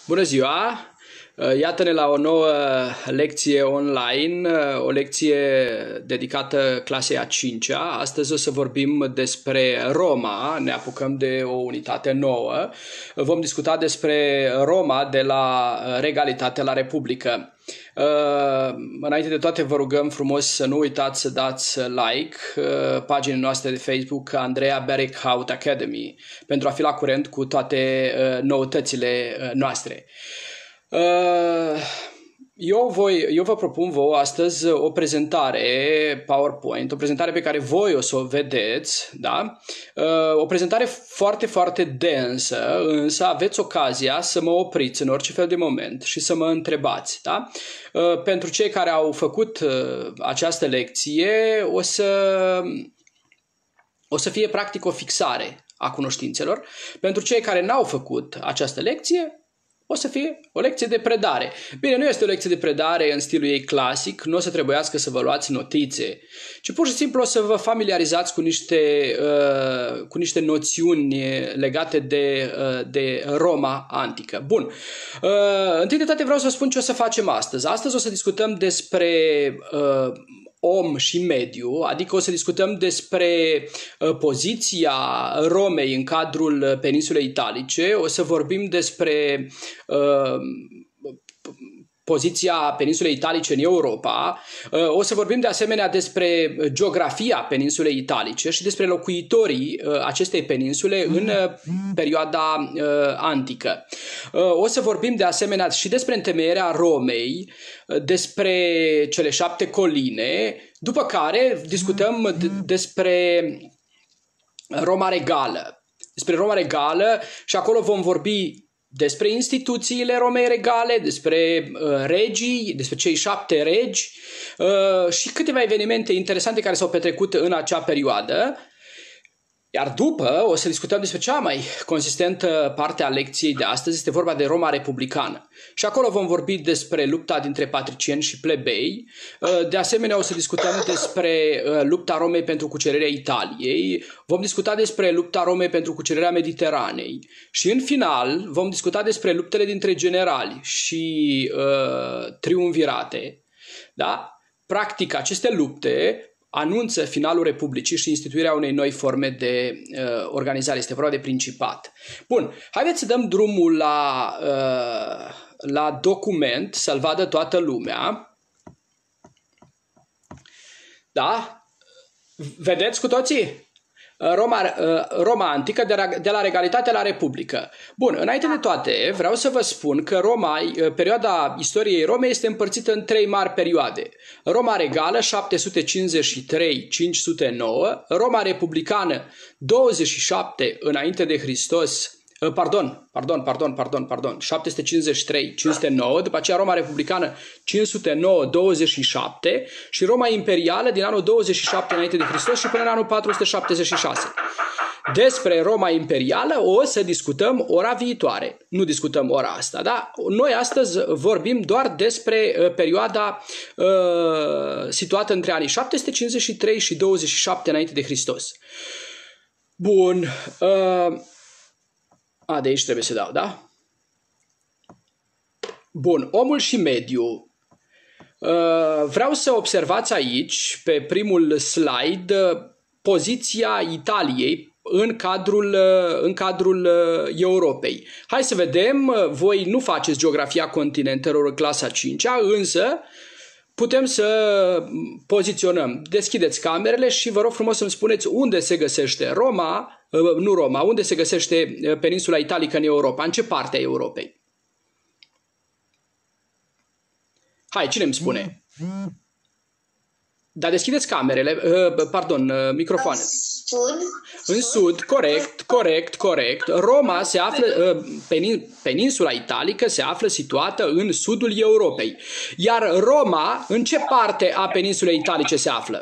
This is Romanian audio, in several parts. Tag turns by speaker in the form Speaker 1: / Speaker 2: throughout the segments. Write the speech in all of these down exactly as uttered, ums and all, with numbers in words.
Speaker 1: Bună ziua! Iată-ne la o nouă lecție online, o lecție dedicată clasei a cincea. Astăzi o să vorbim despre Roma, ne apucăm de o unitate nouă. Vom discuta despre Roma de la regalitate la republică. Înainte de toate vă rugăm frumos să nu uitați să dați like paginii noastre de Facebook Andreea Berekhout Academy pentru a fi la curent cu toate noutățile noastre. Eu, voi, eu vă propun vouă astăzi o prezentare PowerPoint, o prezentare pe care voi o să o vedeți, da? O prezentare foarte, foarte densă, însă aveți ocazia să mă opriți în orice fel de moment și să mă întrebați, da? Pentru cei care au făcut această lecție, o să, o să fie practic o fixare a cunoștințelor. Pentru cei care n-au făcut această lecție, o să fie o lecție de predare. Bine, nu este o lecție de predare în stilul ei clasic, nu o să trebuiască să vă luați notițe, ci pur și simplu o să vă familiarizați cu niște, uh, cu niște noțiuni legate de, uh, de Roma antică. Bun. Uh, întâi de toate vreau să vă spun ce o să facem astăzi. Astăzi o să discutăm despre uh, om și mediu, adică o să discutăm despre uh, poziția Romei în cadrul peninsulei italice, o să vorbim despre uh, poziția peninsulei italice în Europa, uh, o să vorbim de asemenea despre geografia peninsulei italice și despre locuitorii uh, acestei peninsule în uh, perioada uh, antică. Uh, o să vorbim de asemenea și despre întemeierea Romei, uh, despre cele șapte coline, după care discutăm despre Roma regală. Despre Roma regală și acolo vom vorbi despre instituțiile Romei regale, despre uh, regii, despre cei șapte regi uh, și câteva evenimente interesante care s-au petrecut în acea perioadă. Iar după o să discutăm despre cea mai consistentă parte a lecției de astăzi, este vorba de Roma republicană. Și acolo vom vorbi despre lupta dintre patricieni și plebei. De asemenea o să discutăm despre lupta Romei pentru cucerirea Italiei, vom discuta despre lupta Romei pentru cucerirea Mediteranei și în final vom discuta despre luptele dintre generali și uh, triumvirate. Da? Practic aceste lupte anunță finalul Republicii și instituirea unei noi forme de uh, organizare. Este vorba de principat. Bun, haideți să dăm drumul la, uh, la document, să-l vadă toată lumea. Da? Vedeți cu toții? Roma, Roma antică de la, de la regalitate la republică. Bun, înainte de toate vreau să vă spun că Roma, perioada istoriei Romei este împărțită în trei mari perioade. Roma regală șapte sute cincizeci și trei - cinci sute nouă, Roma republicană douăzeci și șapte înainte de Hristos, Pardon, pardon, pardon, pardon, pardon, șapte sute cincizeci și trei - cinci sute nouă, după aceea Roma republicană cinci sute nouă - douăzeci și șapte și Roma imperială din anul douăzeci și șapte înainte de Hristos și până în anul patru sute șaptezeci și șase. Despre Roma imperială o să discutăm ora viitoare, nu discutăm ora asta, da? Noi astăzi vorbim doar despre uh, perioada uh, situată între anii șapte sute cincizeci și trei și douăzeci și șapte înainte de Hristos. Bun, uh, A, de aici trebuie să dau, da? Bun, omul și mediu. Vreau să observați aici, pe primul slide, poziția Italiei în cadrul, în cadrul Europei. Hai să vedem, voi nu faceți geografia continentelor în clasa a cincea, însă putem să poziționăm. Deschideți camerele și vă rog frumos să-mi spuneți unde se găsește Roma, nu Roma, unde se găsește peninsula italică în Europa, în ce parte a Europei? Hai, cine îmi spune? Dar deschideți camerele, pardon, microfoane.
Speaker 2: Sud.
Speaker 1: În sud, corect, corect, corect. Roma se află, peninsula italică se află situată în sudul Europei. Iar Roma, în ce parte a peninsulei italice se află?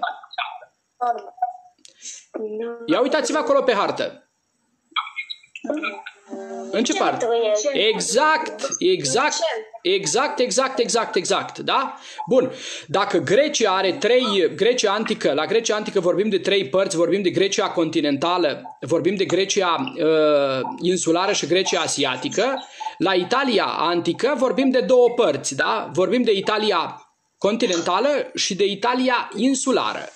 Speaker 1: Ia uitați-vă acolo pe hartă. În ce parte? Exact, exact, exact, exact, exact, exact, da? Bun, dacă Grecia are trei, Grecia antică, la Grecia antică vorbim de trei părți, vorbim de Grecia continentală, vorbim de Grecia uh, insulară și Grecia asiatică, La Italia antică vorbim de două părți, da? Vorbim de Italia continentală și de Italia insulară.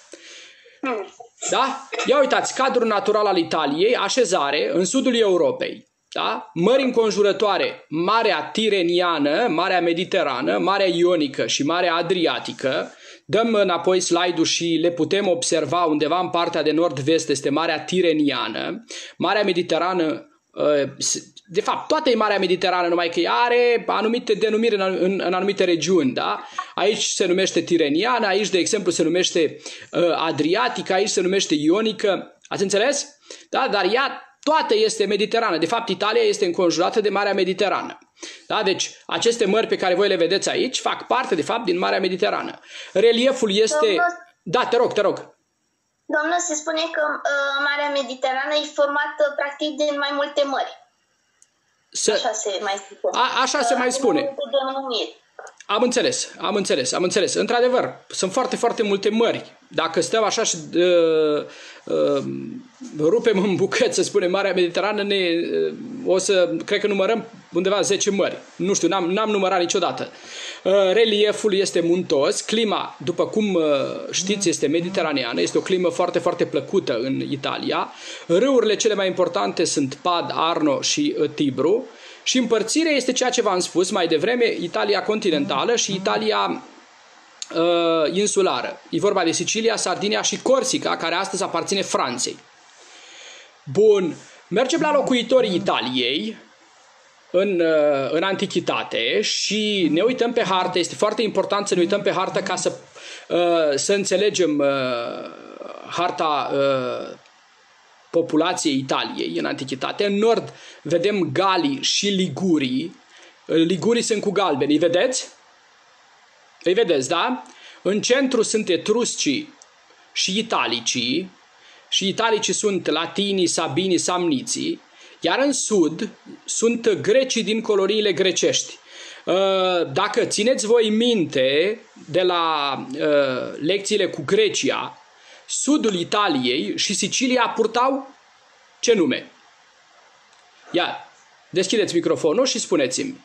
Speaker 1: Da? Ia uitați, cadrul natural al Italiei, așezare în sudul Europei. Da? Mări înconjurătoare, Marea Tireniană, Marea Mediterană, Marea Ionică și Marea Adriatică. Dăm înapoi slide-ul și le putem observa undeva în partea de nord-vest este Marea Tireniană. Marea Mediterană, de fapt, toată e Marea Mediterană, numai că ea are anumite denumiri în, în, în anumite regiuni. Da? Aici se numește Tireniană, aici, de exemplu, se numește Adriatică, aici se numește Ionică. Ați înțeles? Da? Dar ea toată este mediterană. De fapt, Italia este înconjurată de Marea Mediterană. Da? Deci, aceste mări pe care voi le vedeți aici fac parte, de fapt, din Marea Mediterană. Relieful este... Domnul... Da, te rog, te rog.
Speaker 2: Domnul, se spune că uh, Marea Mediterană e formată, practic, din mai multe mări. Să... Așa se mai spune.
Speaker 1: A, așa se mai spune. Am înțeles, am înțeles, am înțeles. Într-adevăr, sunt foarte, foarte multe mări. Dacă stăm așa și uh, uh, rupem în bucăți, să spunem, Marea Mediterană, ne, uh, o să, cred că numărăm undeva zece mări. Nu știu, n-am, n-am numărat niciodată. Uh, relieful este muntos, clima, după cum uh, știți, este mediteraneană, este o climă foarte, foarte plăcută în Italia. Râurile cele mai importante sunt Pad, Arno și uh, Tibru. Și împărțirea este ceea ce v-am spus mai devreme, Italia continentală și Italia uh, insulară. E vorba de Sicilia, Sardinia și Corsica, care astăzi aparține Franței. Bun, mergem la locuitorii Italiei în, uh, în antichitate și ne uităm pe hartă. Este foarte important să ne uităm pe hartă ca să, uh, să înțelegem uh, harta uh, populației Italiei în antichitate. În nord vedem Galii și Ligurii. Ligurii sunt cu galbeni, îi vedeți? Îi vedeți, da? În centru sunt etruscii și italicii. Și italicii sunt latinii, sabinii, samniții. Iar în sud sunt grecii din coloniile grecești. Dacă țineți voi minte de la lecțiile cu Grecia, sudul Italiei și Sicilia purtau ce nume? Ia, deschideți microfonul și spuneți-mi.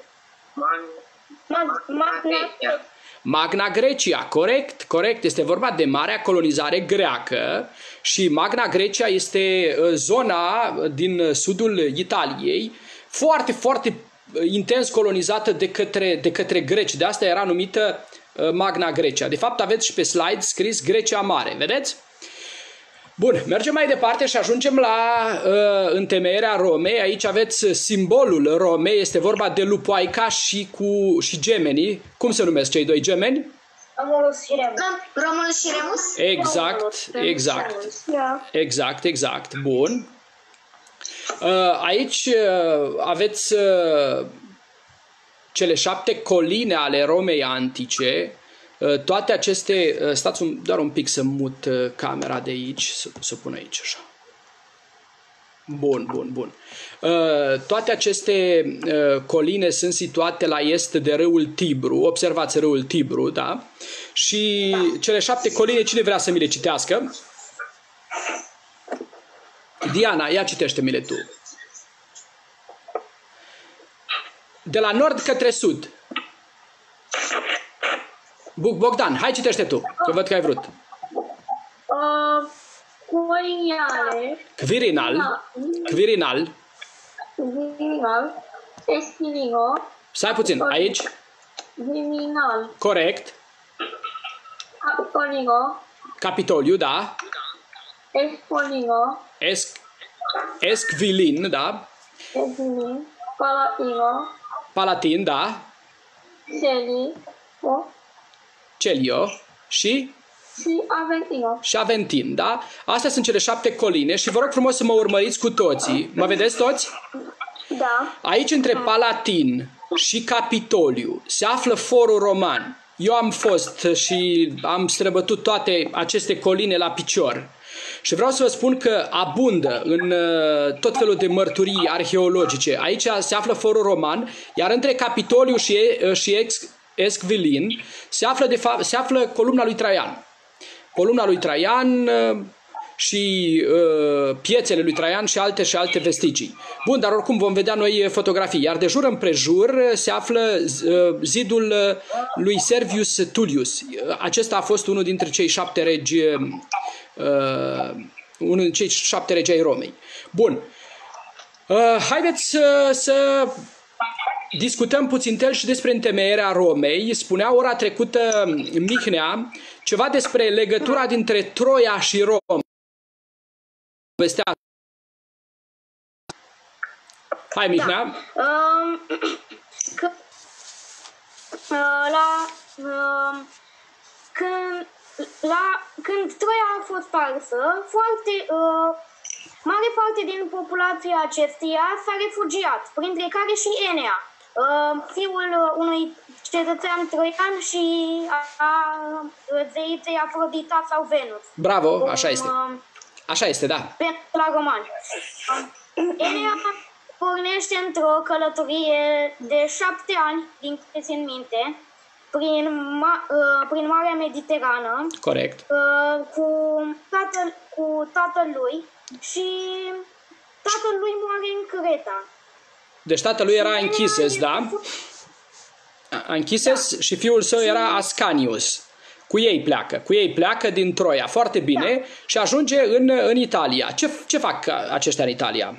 Speaker 2: Magna,
Speaker 1: Magna Grecia, corect, corect. Este vorba de marea colonizare greacă și Magna Grecia este zona din sudul Italiei foarte, foarte intens colonizată de către, de către greci. De asta era numită Magna Grecia. De fapt, aveți și pe slide scris Grecia Mare. Vedeți? Bun, mergem mai departe și ajungem la uh, întemeierea Romei. Aici aveți simbolul Romei, este vorba de lupoaica și, cu, și gemenii. Cum se numesc cei doi gemeni?
Speaker 2: Romulus și Remus. Romulus și Remus?
Speaker 1: Exact, exact. Exact, exact. Bun. Uh, aici uh, aveți uh, cele șapte coline ale Romei antice. Toate aceste, stați un, doar un pic să mut camera de aici, să, să pun aici așa. Bun, bun, bun. Toate aceste coline sunt situate la est de râul Tibru, observați râul Tibru, da? Și da. Cele șapte coline, cine vrea să mi le citească? Diana, ia citește-mi-le tu. De la nord către sud. Bogdan, hai citește tu, că văd că ai vrut.
Speaker 2: Uh, Quiriale.
Speaker 1: Quirinal. Quirinal.
Speaker 2: Quirinal. Esquilino.
Speaker 1: Stai puțin, aici.
Speaker 2: Viminal.
Speaker 1: Corect.
Speaker 2: Capitolino.
Speaker 1: Capitoliu, da.
Speaker 2: Espolino.
Speaker 1: Esc, Esquilin, da.
Speaker 2: Esquilin. Palatino.
Speaker 1: Palatin, da.
Speaker 2: Celi.
Speaker 1: Celio și?
Speaker 2: Și Aventino.
Speaker 1: Și Aventin, da? Astea sunt cele șapte coline și vă rog frumos să mă urmăriți cu toții. Mă vedeți toți?
Speaker 2: Da.
Speaker 1: Aici între Palatin și Capitoliu se află forul roman. Eu am fost și am străbătut toate aceste coline la picior. Și vreau să vă spun că abundă în tot felul de mărturii arheologice. Aici se află forul roman, iar între Capitoliu și, și ex, Esquilin se află, de fapt, se află columna lui Traian. Columna lui Traian și uh, piețele lui Traian și alte și alte vestigii. Bun, dar oricum vom vedea noi fotografii. Iar de jur împrejur se află uh, zidul lui Servius Tullius. Acesta a fost unul dintre cei șapte regi, uh, unul dintre cei șapte regi ai Romei. Bun. Uh, haideți uh, să discutăm puțin și despre întemeierea Romei. Spunea ora trecută Mihnea ceva despre legătura dintre Troia și Roma. Vestea. Hai, Mihnea.
Speaker 2: Da. Um, că, uh, la, uh, când, la, când Troia a fost arsă, foarte... Uh, Mare parte din populația acesteia s-a refugiat, printre care și Enea, fiul unui cetățean troian și a zeiței Afrodita sau Venus.
Speaker 1: Bravo, așa este. Așa este, da.
Speaker 2: La romani. Enea pornește într-o călătorie de șapte ani, din câte țin minte, prin, ma, prin Marea Mediterană.
Speaker 1: Corect.
Speaker 2: Cu tatăl, cu tatăl lui. Și tatăl lui moare în Creta.
Speaker 1: Deci tatăl lui era Anchises, da? Anchises, da. Și fiul său era Ascanius. Cu ei pleacă. Cu ei pleacă din Troia. Foarte bine. Da. Și ajunge în, în Italia. Ce, ce fac aceștia în Italia?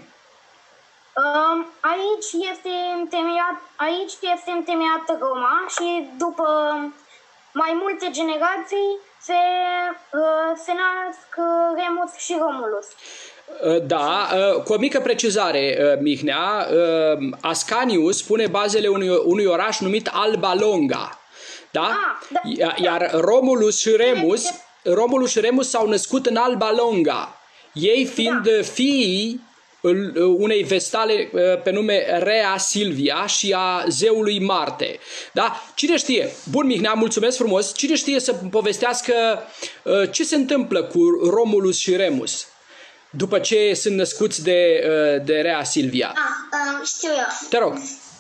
Speaker 2: Aici este întemeiat, aici este întemeiată Roma și după mai multe generații se, se nasc Remus și Romulus.
Speaker 1: Da, cu o mică precizare, Mihnea, Ascanius pune bazele unui, unui oraș numit Alba Longa. Da?
Speaker 2: Ah, da.
Speaker 1: Iar Romulus și Remus, Romulus și Remus s-au născut în Alba Longa. Ei fiind da. fiii unei vestale pe nume Rea Silvia și a zeului Marte. Da? Cine știe? Bun, Mihnea, mulțumesc frumos. Cine știe să povestească ce se întâmplă cu Romulus și Remus după ce sunt născuți de, de Rea Silvia?
Speaker 2: Ah, um, știu eu.
Speaker 1: Te rog.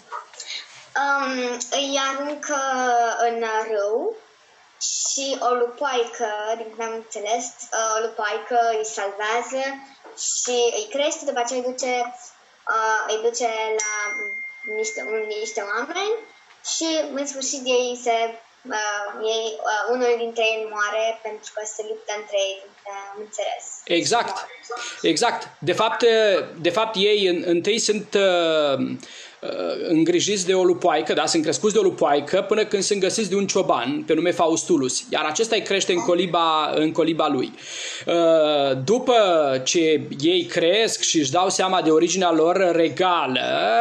Speaker 2: Um, îi aruncă în râu și o lupoaică, din câte am înțeles, o lupoaică îi salvează și îi crește, după aceea îi duce, uh, îi duce la niște, niște oameni și în sfârșit ei se, uh, ei, uh, unul dintre ei moare pentru că se luptă între ei, am înțeles.
Speaker 1: Exact, exact. De fapt, de fapt ei întâi sunt uh, îngrijiți de o lupoaică, da? Sunt crescuți de o lupoaică până când sunt găsiți de un cioban pe nume Faustulus, iar acesta îi crește în coliba, în coliba lui. După ce ei cresc și își dau seama de originea lor regală,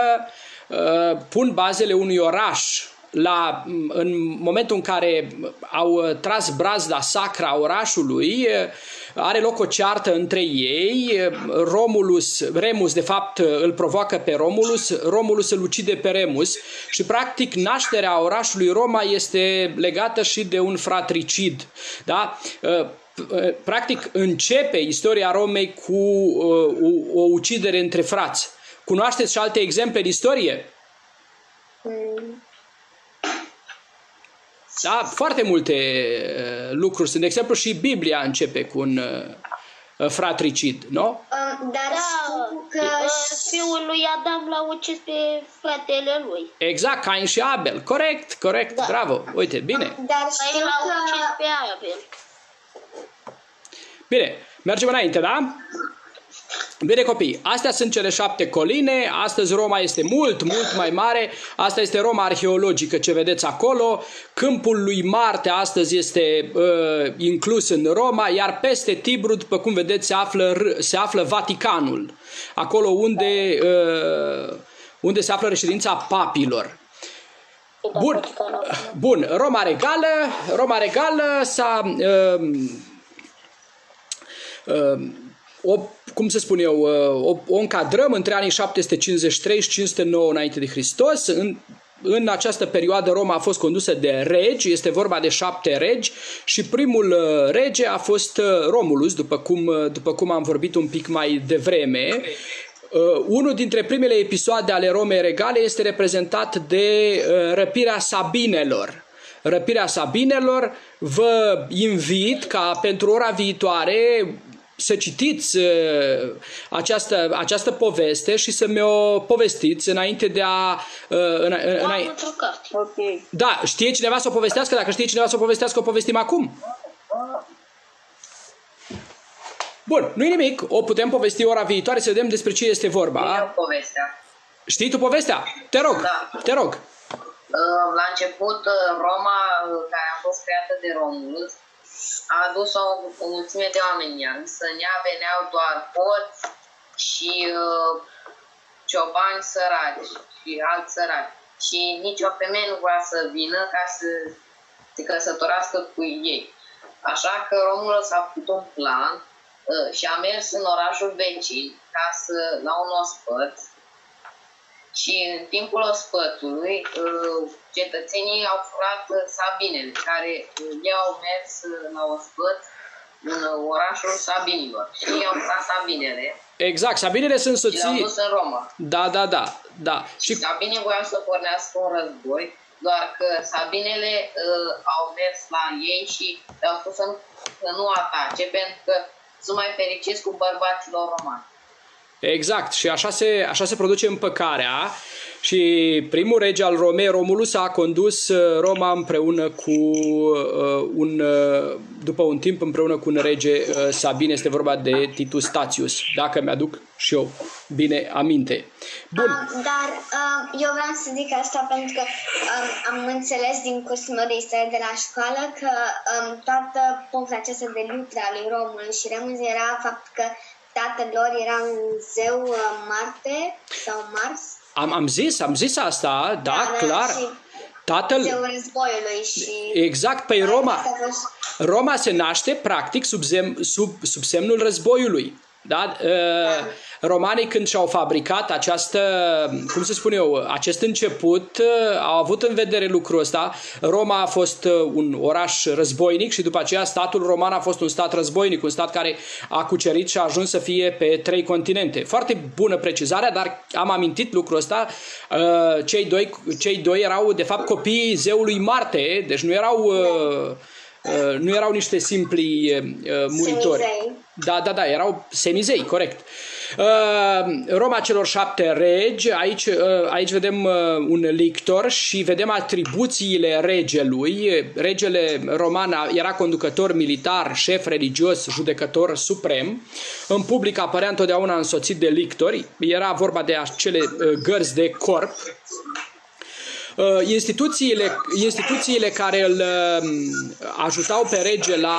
Speaker 1: pun bazele unui oraș. La, în momentul în care au tras brazda sacra a orașului, are loc o ceartă între ei. Romulus, Remus de fapt îl provoacă pe Romulus, Romulus îl ucide pe Remus și practic nașterea orașului Roma este legată și de un fratricid. Da? Practic începe istoria Romei cu o ucidere între frați. Cunoașteți și alte exemple de istorie? Mm. Da, foarte multe uh, lucruri sunt. De exemplu, și Biblia începe cu un uh, fratricid, nu?
Speaker 2: Um, dar da, că uh, fiul lui Adam l-a ucis pe fratele lui.
Speaker 1: Exact, Cain și Abel. Corect, corect, da. Bravo. Uite, bine.
Speaker 2: Dar știu că l-a ucis pe Abel.
Speaker 1: Bine, mergem înainte, da? Bine, copii, astea sunt cele șapte coline. Astăzi Roma este mult, mult mai mare. Asta este Roma arheologică, ce vedeți acolo. Câmpul lui Marte astăzi este uh, inclus în Roma, iar peste Tibru, după cum vedeți, se află, se află Vaticanul, acolo unde, uh, unde se află reședința papilor. Bun, Bun. Roma regală, Roma regală s-a... Uh, uh, O, cum să spun eu, o, o încadrăm între anii șapte sute cincizeci și trei și cinci sute nouă înainte de Hristos. În, în această perioadă Roma a fost condusă de regi, este vorba de șapte regi și primul rege a fost Romulus, după cum, după cum am vorbit un pic mai devreme. Uh, unul dintre primele episoade ale Romei regale este reprezentat de uh, răpirea Sabinelor. Răpirea Sabinelor, vă invit ca pentru ora viitoare să citiți uh, această, această poveste și să mi-o povestiți înainte de a... Uh, în, în, în,
Speaker 3: Ok.
Speaker 1: da, știe cineva să o povestească? Dacă știe cineva să o povestească, o povestim acum. Bun, nu-i nimic, o putem povesti ora viitoare să vedem despre ce este vorba.
Speaker 4: Eu povestea.
Speaker 1: Știi tu povestea? Te rog,
Speaker 4: Da.
Speaker 1: te rog.
Speaker 4: La început, Roma, care a fost creată de Romulus, a adus o, o mulțime de oameni. Însă în ea veneau doar poți și uh, ciobani săraci și alți săraci. Și nicio femeie nu voia să vină ca să se căsătorească cu ei. Așa că Romulus a făcut un plan uh, și a mers în orașul vecin ca să, la un ospăț. Și în timpul ospătului, cetățenii au furat sabinele, care ei au mers la ospăț în orașul sabinilor. Și ei au furat sabinele.
Speaker 1: Exact, sabinele sunt
Speaker 4: soții... Și le-au
Speaker 1: soții...
Speaker 4: dus în Roma.
Speaker 1: Da, da, da. da.
Speaker 4: Și sabinii voiau să pornească un război, doar că sabinele uh, au mers la ei și le-au spus să nu, să nu atace, pentru că sunt mai fericiți cu bărbaților romani.
Speaker 1: Exact, și așa se, așa se produce împăcarea și primul rege al Romei, Romulus, a condus Roma împreună cu uh, un, uh, după un timp împreună cu un rege uh, Sabin, este vorba de Titus Statius, dacă mi-aduc și eu bine aminte. Bun.
Speaker 2: Um, dar um, eu vreau să zic asta pentru că um, am înțeles din cursul meu de istorie de la școală că um, toată povestea aceasta de luptă a lui Romulus și Remus era faptul că tatăl lor era un zeu uh, Marte sau Mars.
Speaker 1: Am, am zis, am zis asta, da,
Speaker 2: da
Speaker 1: clar.
Speaker 2: Și
Speaker 1: Tatăl...
Speaker 2: zeul războiului și...
Speaker 1: Exact, pe Roma. Roma se naște practic sub, zem, sub, sub semnul războiului. Da? Da. Romanii, când și-au fabricat această, cum să spun eu, acest început, au avut în vedere lucrul ăsta. Roma a fost un oraș războinic și după aceea statul roman a fost un stat războinic, un stat care a cucerit și a ajuns să fie pe trei continente. Foarte bună precizarea, dar am amintit lucrul ăsta. Cei doi, cei doi erau de fapt copiii zeului Marte, deci nu erau... Uh, nu erau niște simpli uh, muritori.
Speaker 2: Semizei.
Speaker 1: Da, da, da, erau semizei, corect. Uh, Roma celor șapte regi, aici, uh, aici vedem uh, un lictor și vedem atribuțiile regelui. Regele roman era conducător militar, șef religios, judecător suprem. În public apărea întotdeauna însoțit de lictori. Era vorba de acele uh, gărzi de corp. Instituțiile, instituțiile care îl ajutau pe rege la,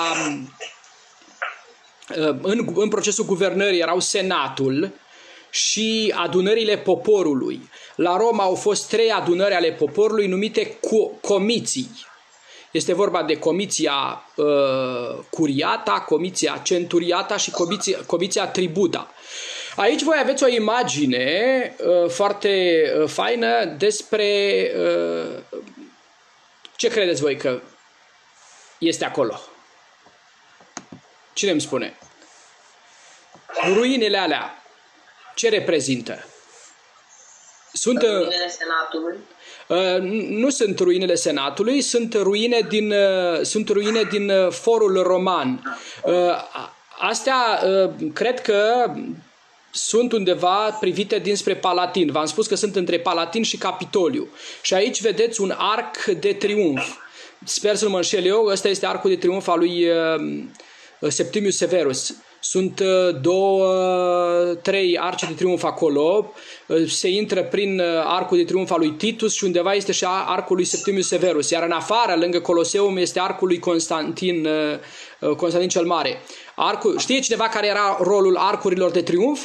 Speaker 1: în, în procesul guvernării erau senatul și adunările poporului. La Roma au fost trei adunări ale poporului numite comiții. Este vorba de comiția uh, curiata, comiția centuriata și comiția, comiția tributa. Aici voi aveți o imagine uh, foarte uh, faină despre uh, ce credeți voi că este acolo. Cine îmi spune? Ruinele alea, ce reprezintă? Sunt, uh,
Speaker 4: ruinele Senatului?
Speaker 1: Uh, nu sunt ruinele Senatului, sunt ruine din, uh, sunt ruine din uh, forul roman. Uh, astea uh, cred că sunt undeva privite dinspre Palatin. V-am spus că sunt între Palatin și Capitoliu. Și aici vedeți un arc de triumf. Sper să nu mă înșel eu, ăsta este arcul de triumf al lui uh, Septimius Severus. Sunt uh, două, trei arci de triumf acolo. Uh, se intră prin uh, arcul de triumf al lui Titus și undeva este și arcul lui Septimius Severus. Iar în afară, lângă Coloseum, este arcul lui Constantin, uh, Constantin cel Mare. Arcul, știe cineva care era rolul arcurilor de triumf?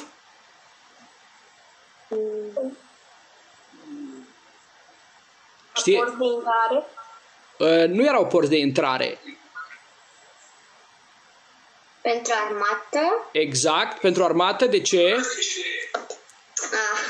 Speaker 1: Știe?
Speaker 3: Porți de intrare?
Speaker 1: Uh, nu erau porți de intrare.
Speaker 2: Pentru armată?
Speaker 1: Exact, pentru armată. De ce?
Speaker 2: Ah.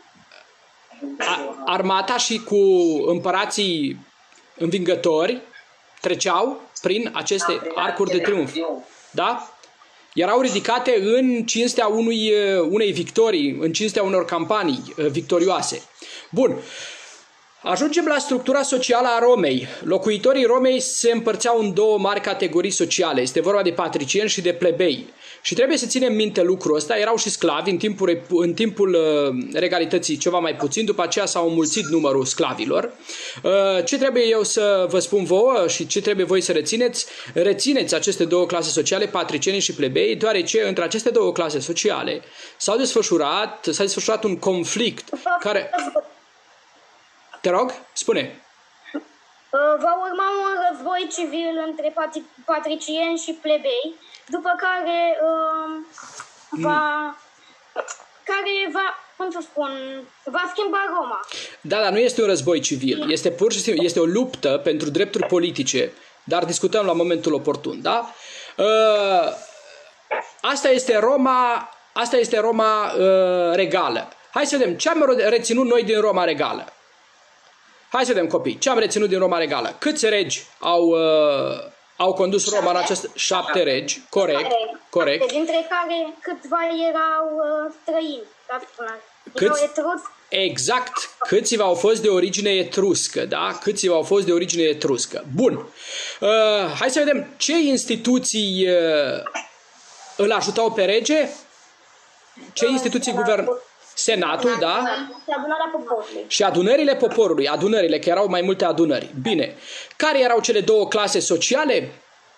Speaker 1: A, armata și cu împărații învingători treceau prin aceste arcuri de triumf. Da? Erau ridicate în cinstea unui, unei victorii, în cinstea unor campanii victorioase. Bun. Ajungem la structura socială a Romei. Locuitorii Romei se împărțeau în două mari categorii sociale. Este vorba de patricieni și de plebei. Și trebuie să ținem minte lucrul ăsta, erau și sclavi în timpul, în timpul regalității ceva mai puțin, după aceea s-au înmulțit numărul sclavilor. Ce trebuie eu să vă spun vouă și ce trebuie voi să rețineți? Rețineți aceste două clase sociale, patricienii și plebei, deoarece între aceste două clase sociale s-au desfășurat, s-a desfășurat un conflict care... Te rog, spune.
Speaker 5: Va urma un război civil între patricieni și plebei, după care uh, va, care va, cum să spun, va schimba Roma.
Speaker 1: Da, dar nu este un război civil, este pur și simplu, este o luptă pentru drepturi politice, dar discutăm la momentul oportun, da? Uh, asta este Roma, asta este Roma uh, regală. Hai să vedem, ce am reținut noi din Roma regală? Hai să vedem, copii, ce am reținut din Roma regală? Câți regi au, uh, au condus Roma șapte? În acest... Șapte regi, corect, corect.
Speaker 5: Dintre care câțiva erau uh, străini, da? Câți... Erau
Speaker 1: exact, câțiva au fost de origine etruscă, da? Câțiva au fost de origine etruscă. Bun, uh, hai să vedem ce instituții uh, îl ajutau pe rege? Ce instituții guvern... Senatul, da?
Speaker 5: Și adunarea poporului.
Speaker 1: Și adunările poporului, adunările, că erau mai multe adunări. Bine. Care erau cele două clase sociale?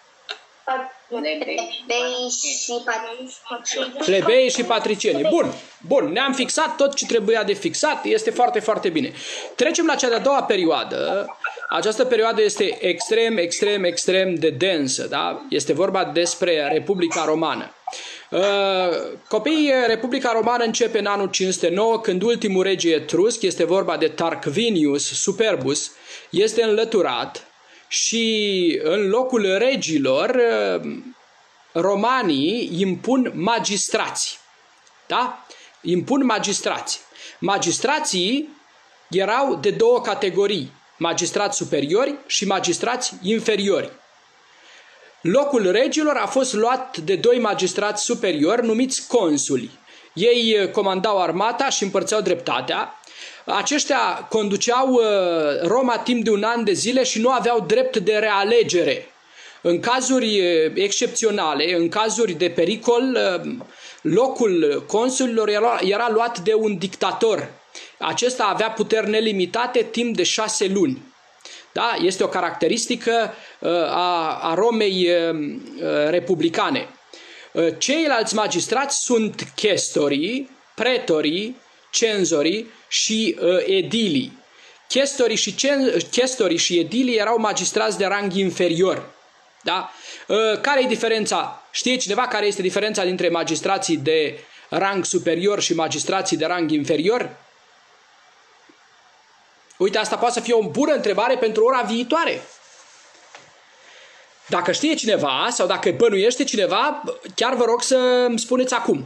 Speaker 2: Plebei și patricieni.
Speaker 1: Plebei și patricieni. Bun, bun, ne-am fixat tot ce trebuia de fixat, este foarte, foarte bine. Trecem la cea de-a doua perioadă. Această perioadă este extrem, extrem, extrem de densă, da? Este vorba despre Republica Romană. Copiii, Republica Romană începe în anul cinci sute nouă, când ultimul rege etrusc, este vorba de Tarquinius Superbus, este înlăturat și în locul regilor romanii impun magistrați. Da? Impun magistrați. Magistrații erau de două categorii, magistrați superiori și magistrați inferiori. Locul regilor a fost luat de doi magistrați superiori numiți consuli. Ei comandau armata și împărțeau dreptatea. Aceștia conduceau Roma timp de un an de zile și nu aveau drept de realegere. În cazuri excepționale, în cazuri de pericol, locul consulilor era, era luat de un dictator. Acesta avea puteri nelimitate timp de șase luni. Da? Este o caracteristică uh, a, a Romei uh, republicane. Uh, ceilalți magistrați sunt chestorii, pretorii, cenzorii și uh, edilii. Chestorii și, cen, chestorii și edilii erau magistrați de rang inferior. Da? Uh, care e diferența? Știe cineva care este diferența dintre magistrații de rang superior și magistrații de rang inferior? Uite, asta poate să fie o bună întrebare pentru ora viitoare. Dacă știe cineva sau dacă bănuiește cineva, chiar vă rog să îmi spuneți acum.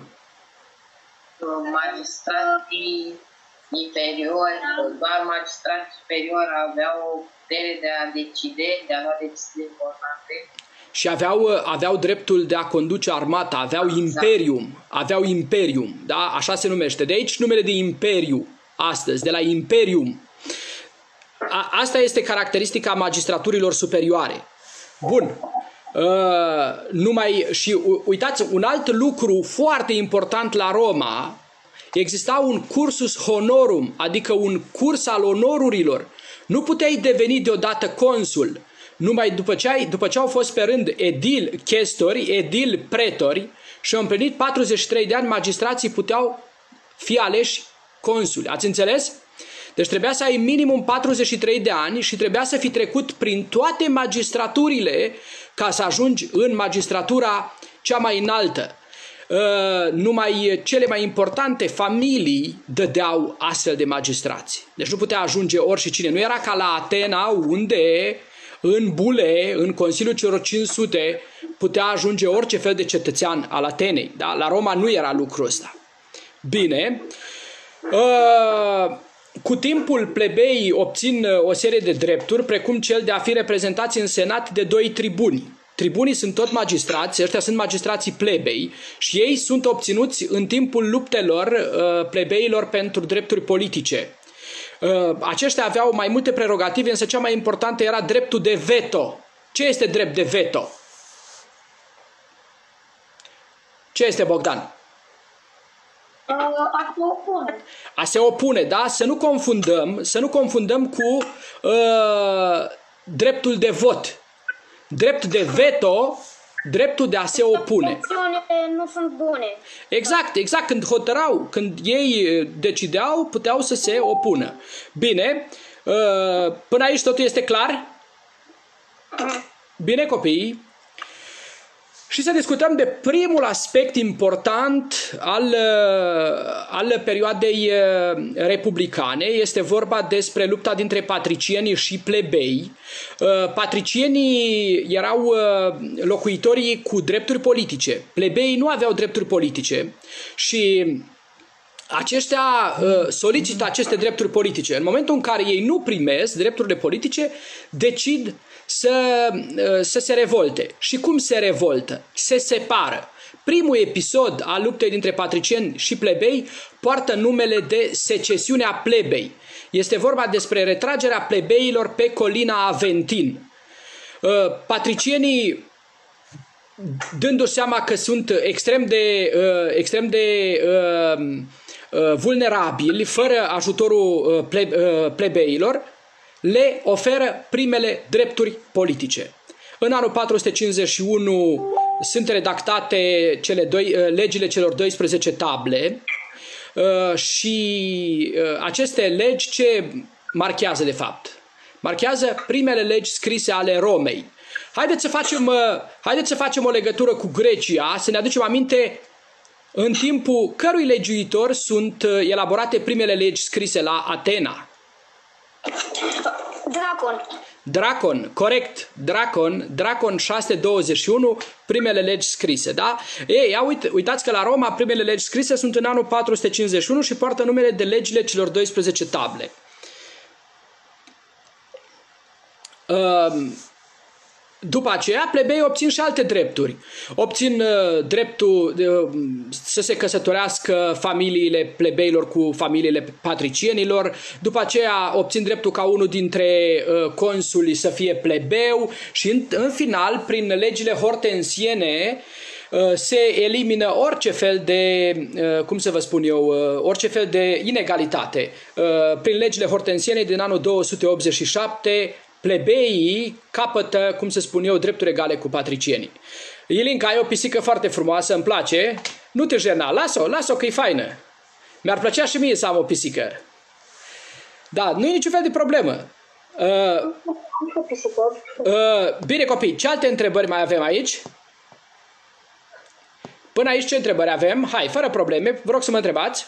Speaker 4: Magistrații inferiori, doar magistrații superiori aveau o putere de a decide, de a lua decizii importante.
Speaker 1: Și aveau, aveau dreptul de a conduce armata, aveau exact. imperium, aveau imperium, da? Așa se numește. De aici numele de imperiu astăzi, de la imperium. A, asta este caracteristica magistraturilor superioare. Bun. Uh, numai, și uitați, un alt lucru foarte important la Roma, exista un cursus honorum, adică un curs al onorurilor. Nu puteai deveni deodată consul. Numai după ce, ai, după ce au fost pe rând edil chestori, edil pretori și au împlinit patruzeci și trei de ani, magistrații puteau fi aleși consuli. Ați înțeles? Deci trebuia să ai minimum patruzeci și trei de ani și trebuia să fi trecut prin toate magistraturile ca să ajungi în magistratura cea mai înaltă. Uh, numai cele mai importante familii dădeau astfel de magistrați. Deci nu putea ajunge oricine. Nu era ca la Atena, unde în bule, în Consiliul celor cinci sute, putea ajunge orice fel de cetățean al Atenei. Da? La Roma nu era lucrul ăsta. Bine. Uh, Cu timpul, plebeii obțin o serie de drepturi, precum cel de a fi reprezentați în senat de doi tribuni. Tribunii sunt tot magistrați, ăștia sunt magistrații plebei și ei sunt obținuți în timpul luptelor uh, plebeilor pentru drepturi politice. Uh, aceștia aveau mai multe prerogative, însă cea mai importantă era dreptul de veto. Ce este drept de veto? Ce este, Bogdan?
Speaker 3: Uh, a se opune.
Speaker 1: A se opune, da? Să nu confundăm, să nu confundăm cu uh, dreptul de vot. Drept de veto, dreptul de a se opune.
Speaker 5: Acțiunile nu sunt bune.
Speaker 1: Exact, exact. Când hotărau, când ei decideau, puteau să se opună. Bine, uh, până aici totul este clar? Bine, copiii? Și să discutăm de primul aspect important al, al perioadei republicane. Este vorba despre lupta dintre patricieni și plebei. Patricienii erau locuitorii cu drepturi politice. Plebeii nu aveau drepturi politice și aceștia solicită aceste drepturi politice. În momentul în care ei nu primesc drepturile politice, decid să, să se revolte. Și cum se revoltă? Se separă. Primul episod al luptei dintre patricieni și plebei poartă numele de secesiunea plebei. Este vorba despre retragerea plebeilor pe colina Aventin. Patricienii, dându-și seama că sunt extrem de, extrem de vulnerabili, fără ajutorul plebeilor, le oferă primele drepturi politice. În anul patru sute cincizeci și unu sunt redactate cele doi, legile celor douăsprezece table și aceste legi ce marchează de fapt? Marchează primele legi scrise ale Romei. Haideți să facem, haideți să facem o legătură cu Grecia, să ne aducem aminte în timpul cărui legiuitor sunt elaborate primele legi scrise la Atena.
Speaker 5: Dracon.
Speaker 1: Dracon, corect, Dracon, Dracon șase sute douăzeci și unu, primele legi scrise, da? Ei, ia uite, uitați că la Roma primele legi scrise sunt în anul patru sute cincizeci și unu și poartă numele de legile celor douăsprezece table. După aceea, plebeii obțin și alte drepturi. Obțin uh, dreptul uh, să se căsătorească familiile plebeilor cu familiile patricienilor. După aceea obțin dreptul ca unul dintre uh, consuli să fie plebeu și în, în final, prin legile hortensiene, uh, se elimină orice fel de, uh, cum să vă spun eu, uh, orice fel de inegalitate. Uh, prin legile hortensiene din anul două sute optzeci și șapte, plebeii capătă, cum să spun eu, drepturi egale cu patricienii. Ilinca, ai o pisică foarte frumoasă, îmi place. Nu te jena, lasă-o, lasă-o că e faină. Mi-ar plăcea și mie să am o pisică. Da, nu e niciun fel de problemă. Uh, uh, bine, copii, ce alte întrebări mai avem aici? Până aici ce întrebări avem? Hai, fără probleme, vă rog să mă întrebați.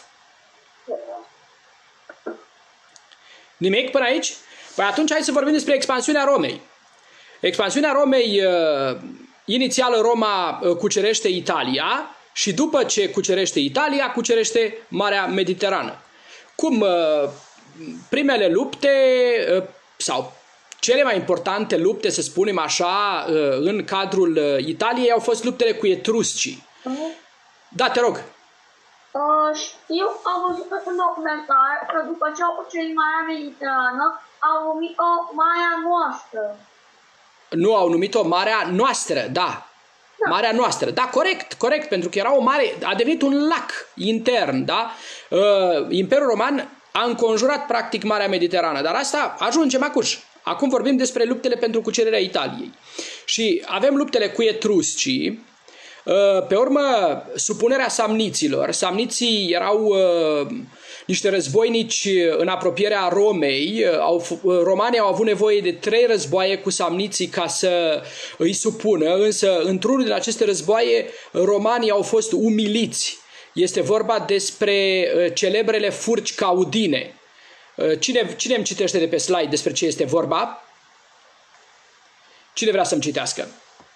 Speaker 1: Nimic până aici? Păi atunci hai să vorbim despre expansiunea Romei. Expansiunea Romei, uh, inițial Roma uh, cucerește Italia și după ce cucerește Italia, cucerește Marea Mediterană. Cum uh, primele lupte uh, sau cele mai importante lupte, să spunem așa, uh, în cadrul uh, Italiei au fost luptele cu etruscii. Da, te rog.
Speaker 3: Uh, știu, am văzut în documentar că după ce au cucerit Marea Mediterană, au numit-o Marea Noastră.
Speaker 1: Nu, au numit-o Marea Noastră, da. Da. Marea Noastră, da, corect, corect, pentru că era o mare, a devenit un lac intern, da? Uh, Imperiul Roman a înconjurat practic Marea Mediterană, dar asta ajungem acuși. Acum vorbim despre luptele pentru cucerirea Italiei. Și avem luptele cu etruscii. Pe urmă, supunerea samniților. Samniții erau uh, niște războinici în apropierea Romei. Au, romanii au avut nevoie de trei războaie cu samniții ca să îi supună, însă într-unul din aceste războaie romanii au fost umiliți. Este vorba despre uh, celebrele furci caudine. Uh, cine, cine îmi citește de pe slide despre ce este vorba? Cine vrea să-mi citească?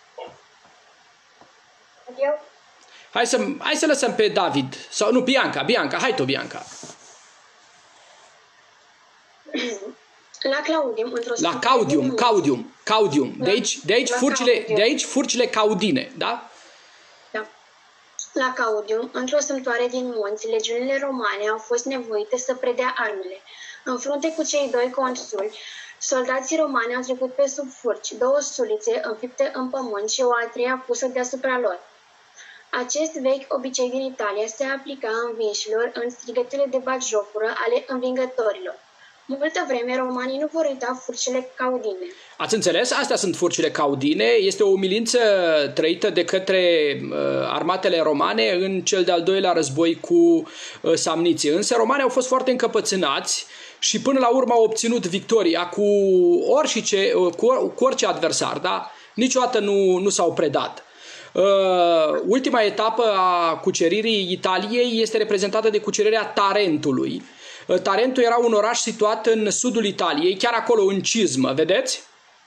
Speaker 2: Eu?
Speaker 1: Hai să, hai să lăsăm pe David. Sau nu, Bianca, Bianca, hai tu, Bianca.
Speaker 2: La Claudium, într-o
Speaker 1: La Caudium, Caudium, Caudium. De aici, de aici, furcile, de aici furcile caudine, da?
Speaker 2: Da. La Caudium, într-o sămtoare din munți, legiunile romane au fost nevoite să predea armele. În frunte cu cei doi consuli, soldații romani au trecut pe sub furci, două sulițe înfipte în pământ și o a treia pusă deasupra lor.
Speaker 5: Acest vechi obicei din Italia se aplica învinșilor în strigătele de batjocură ale învingătorilor. Multă vreme romanii nu vor uita furcile caudine.
Speaker 1: Ați înțeles? Astea sunt furcile caudine. Este o umilință trăită de către uh, armatele romane în cel de-al doilea război cu uh, samniții. Însă romanii au fost foarte încăpățânați și până la urmă au obținut victoria cu orice, uh, cu, cu orice adversar, da? Niciodată nu, nu s-au predat. Uh, ultima etapă a cuceririi Italiei este reprezentată de cucerirea Tarentului. Tarentul era un oraș situat în sudul Italiei, chiar acolo în cizmă, vedeți?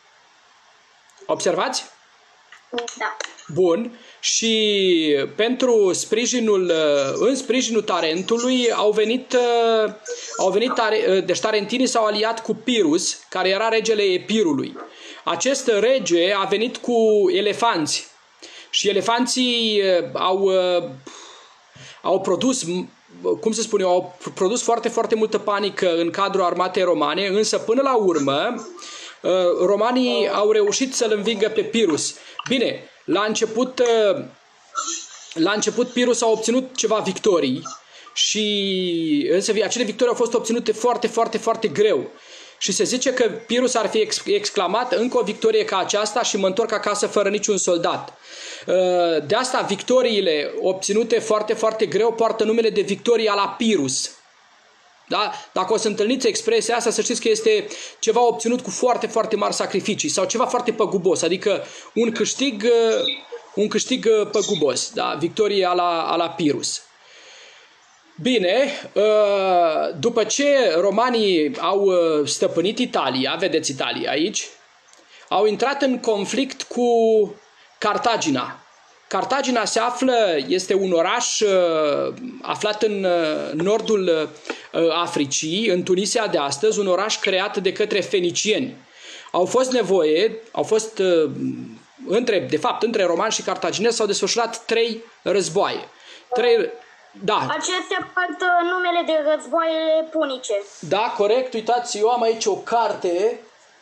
Speaker 1: Observați?
Speaker 2: Da.
Speaker 1: Bun. Și pentru sprijinul, în sprijinul Tarentului au venit, au venit deci tarentinii s-au aliat cu Pirus, care era regele Epirului. Acest rege a venit cu elefanți și elefanții au, au produs, cum se spune, au produs foarte, foarte multă panică în cadrul armatei romane, însă până la urmă romanii au reușit să-l învingă pe Pirus. Bine, la început, la început Pirus a obținut ceva victorii, și însă acele victorii au fost obținute foarte, foarte, foarte greu. Și se zice că Pirus ar fi exclamat: încă o victorie ca aceasta și mă întorc acasă fără niciun soldat. De asta victoriile obținute foarte, foarte greu poartă numele de victoria la Pirus. Da? Dacă o să întâlniți expresia asta, să știți că este ceva obținut cu foarte, foarte mari sacrificii sau ceva foarte păgubos, adică un câștig, un câștig păgubos, da? Victoria la, la Pirus. Bine, după ce romanii au stăpânit Italia, vedeți Italia aici, au intrat în conflict cu Cartagina. Cartagina se află, este un oraș aflat în nordul Africii, în Tunisia de astăzi, un oraș creat de către fenicieni. Au fost nevoie, au fost, între, de fapt, între romani și cartaginezi s-au desfășurat trei războaie. Trei, da.
Speaker 5: Acestea poartă numele de războaie punice.
Speaker 1: Da, corect. Uitați, eu am aici o carte,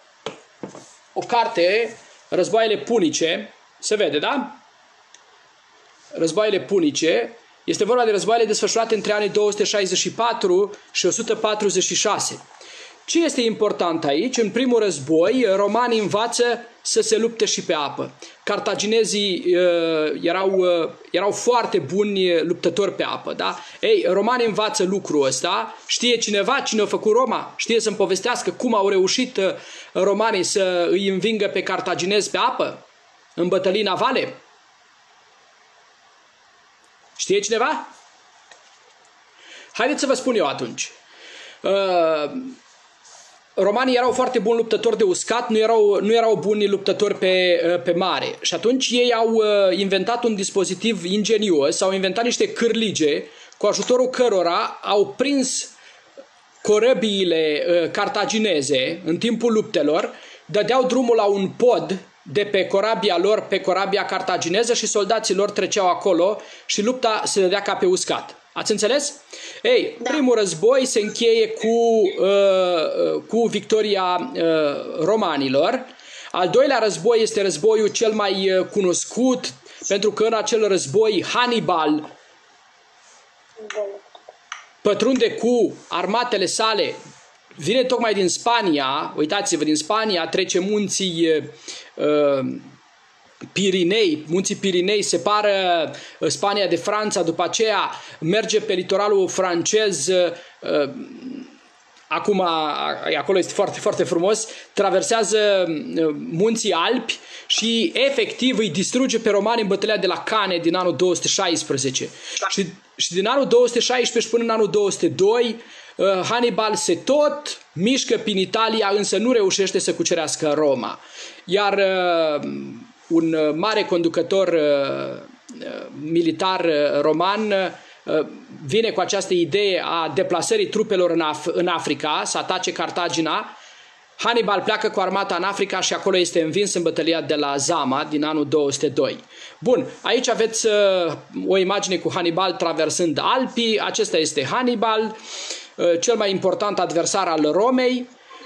Speaker 1: o carte, războaiele punice, se vede, da? Războaiele punice. Este vorba de războaiele desfășurate între anii două sute șaizeci și patru și o sută patruzeci și șase. Ce este important aici? În primul război, romanii învață să se lupte și pe apă. Cartaginezii uh, erau, uh, erau foarte buni luptători pe apă. Da? Ei, romanii învață lucrul ăsta. Știe cineva cine a făcut Roma? Știe să-mi povestească cum au reușit uh, romanii să îi învingă pe cartaginezi pe apă? În bătălii navale? Știe cineva? Haideți să vă spun eu atunci. Uh, Romanii erau foarte buni luptători de uscat, nu erau, nu erau buni luptători pe, pe mare. Și atunci ei au inventat un dispozitiv ingenios, au inventat niște cârlige cu ajutorul cărora au prins corăbiile cartagineze în timpul luptelor, dădeau drumul la un pod de pe corabia lor, pe corabia cartagineză, și soldații lor treceau acolo și lupta se dădea ca pe uscat. Ați înțeles? Ei, da. Primul război se încheie cu, uh, cu victoria uh, romanilor. Al doilea război este războiul cel mai cunoscut, pentru că în acel război Hannibal pătrunde cu armatele sale, vine tocmai din Spania, uitați-vă, din Spania, trece munții uh, Pirinei, munții Pirinei, separă Spania de Franța, după aceea merge pe litoralul francez, acum acolo este foarte, foarte frumos, traversează munții Alpi și efectiv îi distruge pe romani în bătălia de la Cannes din anul două sute șaisprezece. Și, și din anul două sute șaisprezece până în anul două sute doi, Hannibal se tot mișcă prin Italia, însă nu reușește să cucerească Roma. Iar un mare conducător uh, militar roman uh, vine cu această idee a deplasării trupelor în, Af- în Africa, să atace Cartagina. Hannibal pleacă cu armata în Africa și acolo este învins în bătălia de la Zama din anul două sute doi. Bun, aici aveți uh, o imagine cu Hannibal traversând Alpii. Acesta este Hannibal, uh, cel mai important adversar al Romei.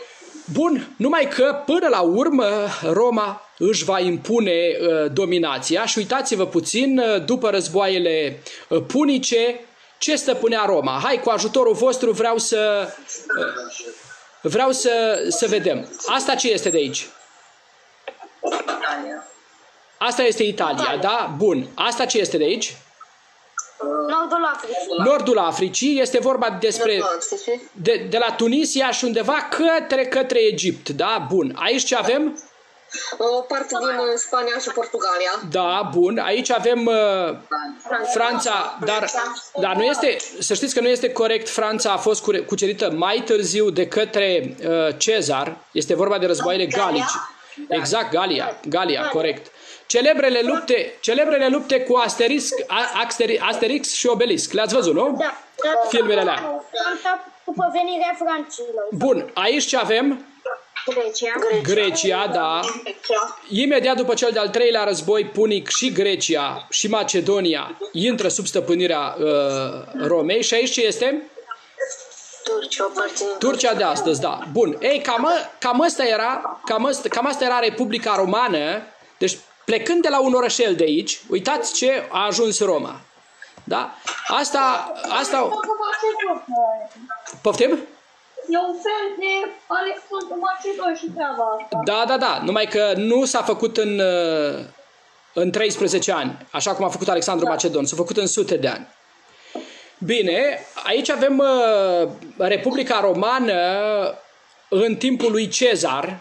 Speaker 1: Bun, numai că până la urmă Roma își va impune uh, dominația și uitați-vă puțin, uh, după războaiele uh, punice, ce stăpânea Roma? Hai, cu ajutorul vostru vreau să uh, vreau să, să vedem. Asta ce este de aici?
Speaker 4: Italia.
Speaker 1: Asta este Italia, Italia. Da? Bun. Asta ce este de aici?
Speaker 5: Nordul Africii.
Speaker 1: Nordul Africii, este vorba despre de, de la Tunisia și undeva către, către Egipt, da? Bun. Aici ce avem?
Speaker 6: O parte din Spania și Portugalia.
Speaker 1: Da, bun. Aici avem uh, Franța, dar, dar nu este, să știți că nu este corect, Franța a fost cucerită mai târziu de către uh, Cezar, este vorba de războaiele galici. Exact, Galia, Galia, corect. Celebrele lupte, celebrele lupte cu Asterix, Asterix și Obelix. Le-ați văzut, nu?
Speaker 5: Da.
Speaker 1: Filmele alea.
Speaker 5: După venirea francilor.
Speaker 1: Bun, aici ce avem?
Speaker 5: Grecia.
Speaker 1: Grecia, da. Imediat după cel de-al treilea război punic și Grecia și Macedonia intră sub stăpânirea uh, Romei. Și aici ce este?
Speaker 6: Turcia,
Speaker 1: Turcia de astăzi, da. Bun. Ei, cam, cam, asta era, cam, asta, cam asta era Republica Romană. Deci, plecând de la un orășel de aici, uitați ce a ajuns Roma. Da? Asta... asta... Poftim?
Speaker 3: E un fel de Alexandru Macedon și treaba asta.
Speaker 1: Da, da, da. Numai că nu s-a făcut în, în treisprezece ani, așa cum a făcut Alexandru da. Macedon. S-a făcut în sute de ani. Bine, aici avem uh, Republica Romană în timpul lui Cezar.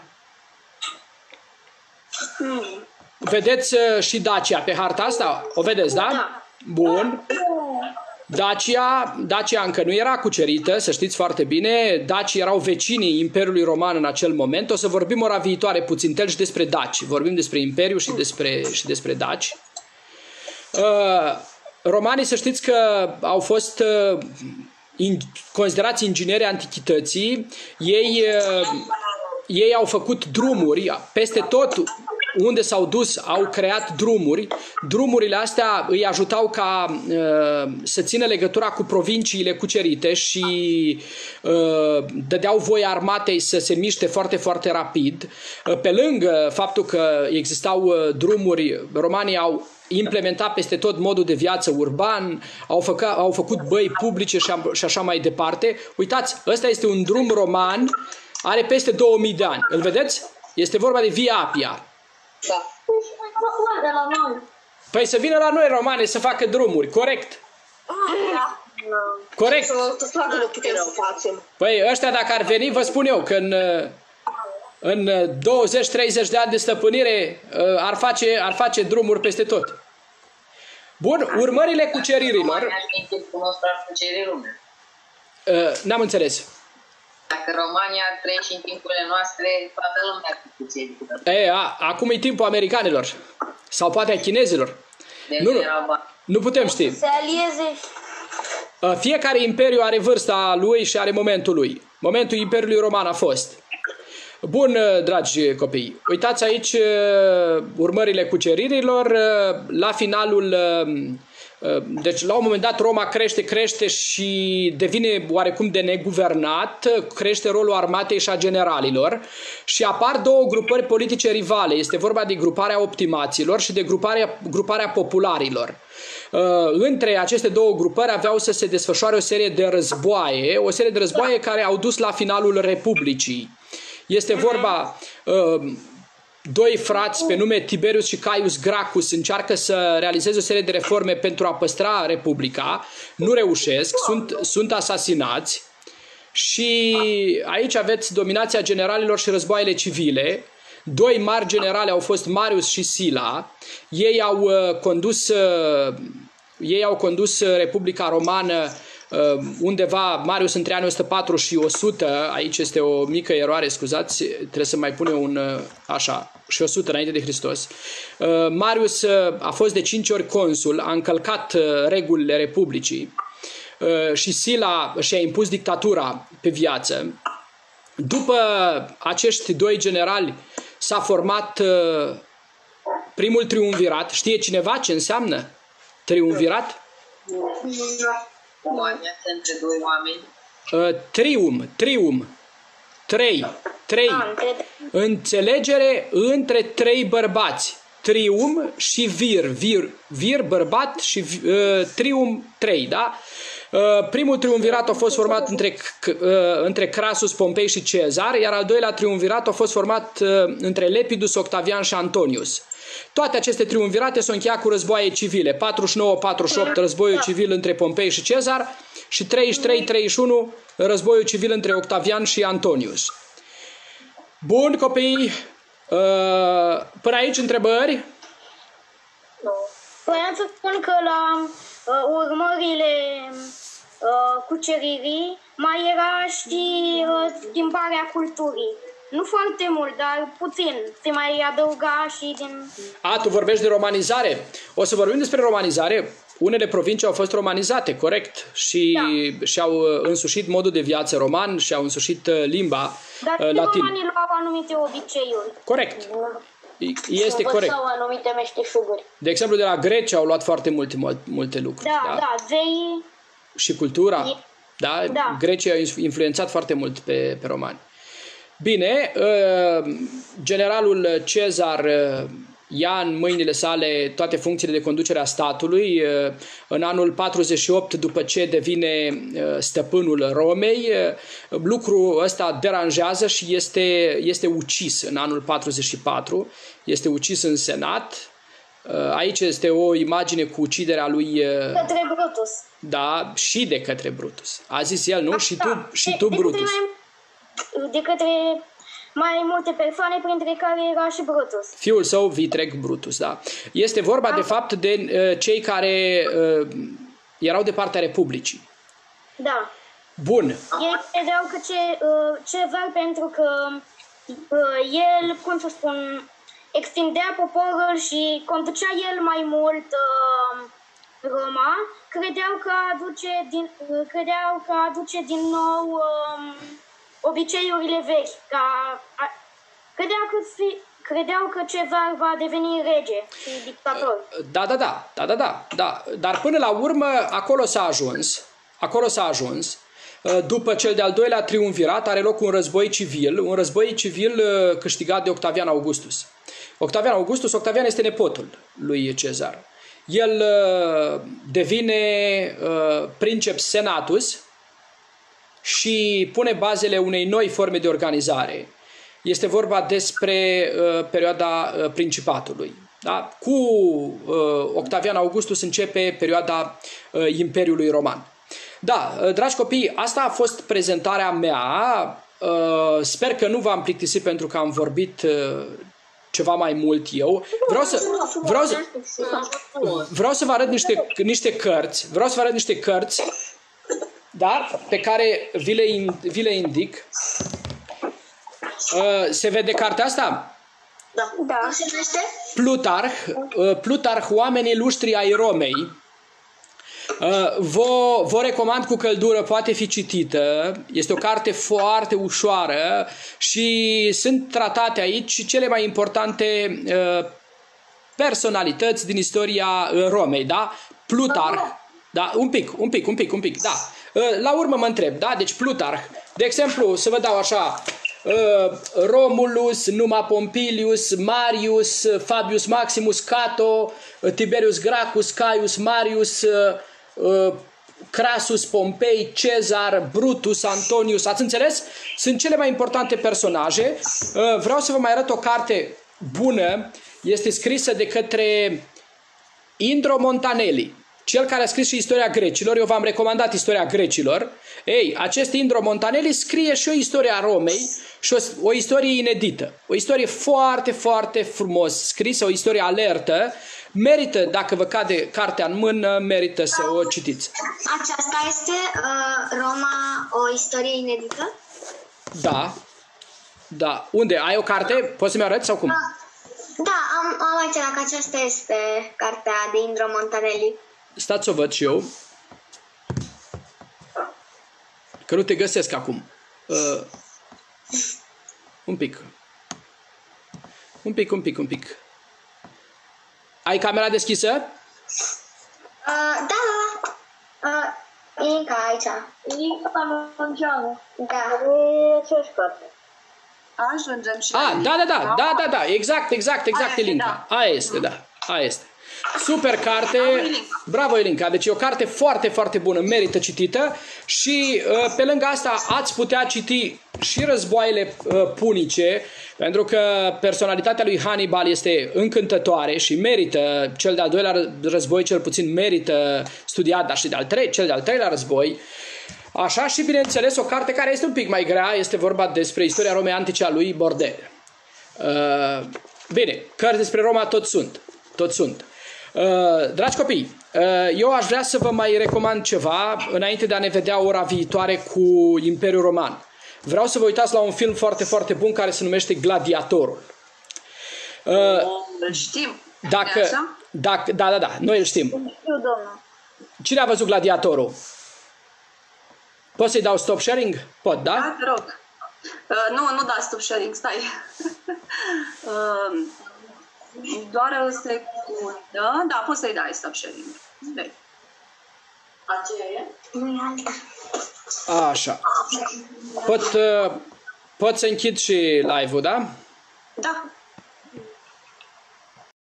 Speaker 5: Hmm.
Speaker 1: Vedeți uh, și Dacia pe harta asta? O vedeți, da?
Speaker 5: Da.
Speaker 1: Bun. Dacia, Dacia încă nu era cucerită, să știți foarte bine. Dacii erau vecinii Imperiului Roman în acel moment. O să vorbim ora viitoare puțin tel și despre daci. Vorbim despre Imperiu și despre, și despre daci. Uh, romanii, să știți că au fost uh, in, considerați ingineri antichității. Ei, uh, ei au făcut drumuri peste tot. Unde s-au dus, au creat drumuri. Drumurile astea îi ajutau ca uh, să țină legătura cu provinciile cucerite și uh, dădeau voie armatei să se miște foarte, foarte rapid. Uh, pe lângă faptul că existau uh, drumuri, romanii au implementat peste tot modul de viață urban, au, făca, au făcut băi publice și, și așa mai departe. Uitați, ăsta este un drum roman, are peste două mii de ani. Îl vedeți? Este vorba de Via Appia.
Speaker 6: Da.
Speaker 3: De la noi.
Speaker 1: Păi să vină la noi romane să facă drumuri, corect? Corect.
Speaker 6: Să facă nu putem să facem.
Speaker 1: Păi ăștia dacă ar veni, vă spun eu că în, în douăzeci treizeci de ani de stăpânire ar face, ar face drumuri peste tot. Bun, urmările cuceririlor. N-am înțeles.
Speaker 4: Dacă România ar trece în timpurile noastre, toată lumea ar fi cucerită.
Speaker 1: E, a, acum e timpul americanilor. Sau poate a chinezilor. Nu, nu, nu putem ști.
Speaker 5: Se alieze.
Speaker 1: Fiecare imperiu are vârsta lui și are momentul lui. Momentul Imperiului Roman a fost. Bun, dragi copii, uitați aici urmările cuceririlor. La finalul... Deci la un moment dat Roma crește, crește și devine oarecum de neguvernat, crește rolul armatei și a generalilor și apar două grupări politice rivale. Este vorba de gruparea optimaților și de gruparea, gruparea popularilor. Între aceste două grupări aveau să se desfășoare o serie de războaie, o serie de războaie care au dus la finalul Republicii. Este vorba... Doi frați pe nume Tiberius și Caius Gracchus încearcă să realizeze o serie de reforme pentru a păstra Republica. Nu reușesc, sunt, sunt asasinați și aici aveți dominația generalilor și războaiele civile. Doi mari generali au fost Marius și Sila. Ei au uh, condus, uh, ei au condus Republica Romană undeva, Marius între anii o sută patru și o sută, aici este o mică eroare, scuzați, trebuie să mai pune un așa, și o sută înainte de Hristos. Marius a fost de cinci ori consul, a încălcat regulile Republicii și Sila și-a impus dictatura pe viață. După acești doi generali s-a format primul triumvirat. Știe cineva ce înseamnă triumvirat?
Speaker 4: Alianță între doi oameni.
Speaker 1: Uh, trium, trium, trei. trei.
Speaker 5: A, între...
Speaker 1: Înțelegere între trei bărbați. Trium și vir. Vir, vir bărbat și uh, trium trei, da? Uh, primul triumvirat a fost format între, uh, între Crasus, Pompei și Cezar, iar al doilea triumvirat a fost format uh, între Lepidus, Octavian și Antonius. Toate aceste triumvirate s-au încheiat cu războaie civile. patruzeci și nouă patruzeci și opt războiul civil între Pompei și Cezar și treizeci și trei treizeci și unu războiul civil între Octavian și Antonius. Bun, copii, până aici întrebări?
Speaker 5: Vreau să spun că la uh, urmările uh, cuceririi mai era și uh, schimbarea culturii. Nu foarte mult, dar puțin. Se mai adăuga și din...
Speaker 1: A, tu vorbești de romanizare. O să vorbim despre romanizare. Unele provincii au fost romanizate, corect, și da. și-au însușit modul de viață roman și au însușit limba
Speaker 5: dar
Speaker 1: latin.
Speaker 5: Dar romanii luau anumite obiceiuri.
Speaker 1: Corect. Este corect.
Speaker 5: Anumite meșteșuguri.
Speaker 1: De exemplu, de la greci au luat foarte multe, multe lucruri.
Speaker 5: Da,
Speaker 1: da,
Speaker 5: da, zei...
Speaker 1: Și cultura.
Speaker 5: E...
Speaker 1: Da?
Speaker 5: Da.
Speaker 1: Grecii au influențat foarte mult pe, pe romani. Bine, generalul Cezar ia în mâinile sale toate funcțiile de conducere a statului. În anul patruzeci și opt, după ce devine stăpânul Romei, lucrul ăsta deranjează și este, este ucis în anul patruzeci și patru. Este ucis în senat. Aici este o imagine cu uciderea lui...
Speaker 5: Către Brutus.
Speaker 1: Da, și de către Brutus. A zis el, nu? A, și tu,
Speaker 5: da.
Speaker 1: și tu
Speaker 5: de,
Speaker 1: Brutus.
Speaker 5: De către, mai, de către mai multe persoane, printre care era și Brutus.
Speaker 1: Fiul său, Vitreg Brutus, da. Este vorba, A. de fapt, de uh, cei care uh, erau de partea Republicii.
Speaker 5: Da.
Speaker 1: Bun.
Speaker 5: Ei credeau că ce, uh, Cezar, pentru că uh, el, cum să spun... extindea poporul și conducea el mai mult uh, Roma, credeau că aduce din, uh, credeau că aduce din nou uh, obiceiurile vechi. Ca, a, credeau, că fi, credeau că Cezar va deveni rege și dictator.
Speaker 1: Da, da, da, da, da, da, da. Dar până la urmă acolo s-a ajuns, acolo s-a ajuns. După cel de-al doilea triumvirat are loc un război civil, un război civil câștigat de Octavian Augustus. Octavian Augustus, Octavian este nepotul lui Cezar. El uh, devine uh, princeps senatus și pune bazele unei noi forme de organizare. Este vorba despre uh, perioada uh, principatului. Da? Cu uh, Octavian Augustus începe perioada uh, Imperiului Roman. Da, uh, dragi copii, asta a fost prezentarea mea. Uh, sper că nu v-am plictisit pentru că am vorbit uh, ceva mai mult eu. Vreau să, vreau să, vreau să vă arăt niște, niște cărți. Vreau să vă arăt niște cărți, dar pe care vi le, vi le indic. Uh, se vede cartea asta?
Speaker 2: Da. Da. Cum se numește?
Speaker 1: Plutarh, uh, Plutarh, Oamenii Luștri ai Romei. Uh, vă, vă recomand cu căldură, poate fi citită. Este o carte foarte ușoară și sunt tratate aici cele mai importante uh, personalități din istoria uh, Romei, da? Plutarh, da? Un pic, un pic, un pic, un pic, da. Uh, la urmă mă întreb, da? Deci Plutarh, de exemplu, să vă dau așa, uh, Romulus, Numa Pompilius, Marius, Fabius Maximus, Cato, Tiberius Gracchus, Caius Marius, uh, Crasus, Pompei, Cezar, Brutus, Antonius, ați înțeles? Sunt cele mai importante personaje. Vreau să vă mai arăt o carte bună. Este scrisă de către Indro Montanelli, cel care a scris și istoria grecilor. Eu v-am recomandat istoria grecilor. Ei, acest Indro Montanelli scrie și o istorie a Romei și o, o istorie inedită. O istorie foarte, foarte frumos scrisă, o istorie alertă. Merită, dacă vă cade cartea în mână, merită să o citiți.
Speaker 2: Aceasta este uh, Roma, o istorie inedită?
Speaker 1: Da. Da. Unde? Ai o carte? Poți să-mi arăți sau cum?
Speaker 2: Da, am, am aici, dacă aceasta este cartea de Indro Montanelli.
Speaker 1: Stați să o văd și eu. Că nu te găsesc acum. Uh, un pic. Un pic, un pic, un pic. Ai camera deschisă?
Speaker 2: Uh, da, da, da. Uh, e încă aici.
Speaker 3: E încă pe mondială.
Speaker 2: Da.
Speaker 3: Ce carte?
Speaker 7: ajungem și
Speaker 1: Ah,
Speaker 7: la
Speaker 1: da, da, da,
Speaker 7: Elinca.
Speaker 1: da, da, da, exact, exact, exact,
Speaker 7: Aia este,
Speaker 1: Elinca.
Speaker 7: da.
Speaker 1: Aia este, da, aia este. Super carte,
Speaker 7: Bravo, Elinca.
Speaker 1: bravo Elinca, deci e o carte foarte, foarte bună, merită citită și uh, pe lângă asta ați putea citi și Războaiele uh, punice, pentru că personalitatea lui Hannibal este încântătoare și merită, cel de-al doilea război cel puțin merită studiat, dar și de-al trei, cel de-al treilea război. Așa, și bineînțeles o carte care este un pic mai grea, este vorba despre istoria Romei antice a lui Bordel. Uh, bine, cărți despre Roma tot sunt, tot sunt. Uh, dragi copii, uh, eu aș vrea să vă mai recomand ceva înainte de a ne vedea ora viitoare cu Imperiul Roman. Vreau să vă uitați la un film foarte, foarte bun care se numește Gladiatorul. Uh,
Speaker 7: Îl știm.
Speaker 1: dacă,
Speaker 7: Nu-i așa?
Speaker 1: dacă, da, da, da, noi îl știm.
Speaker 5: Știu, domnul.
Speaker 1: Cine a văzut Gladiatorul? Poți să-i dau stop sharing? Pot, da?
Speaker 7: Da, te rog. Uh, nu, nu da stop sharing, stai. uh, doar o secundă. Da, poți să-i dai stop sharing. Dai.
Speaker 3: Aceea e?
Speaker 2: Nu e alta.
Speaker 1: Așa. Pot, uh, pot să închid și live-ul, da?
Speaker 7: Da.